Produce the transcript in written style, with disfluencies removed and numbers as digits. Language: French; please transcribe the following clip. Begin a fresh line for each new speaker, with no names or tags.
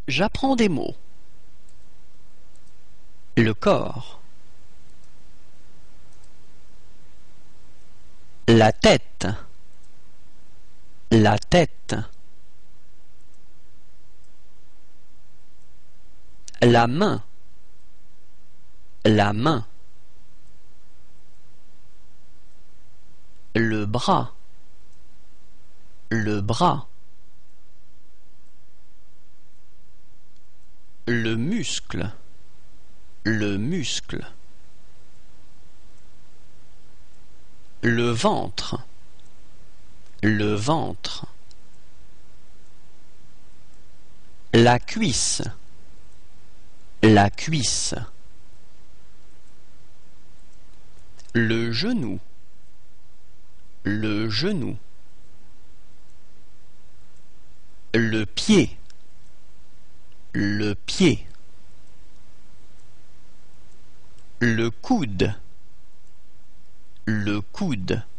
J'apprends des mots. Le corps. La tête. La tête. La main. La main. Le bras. Le bras. Le muscle. Le muscle. Le ventre. Le ventre. La cuisse. La cuisse. Le genou. Le genou. Le pied. Le pied. Le coude. Le coude.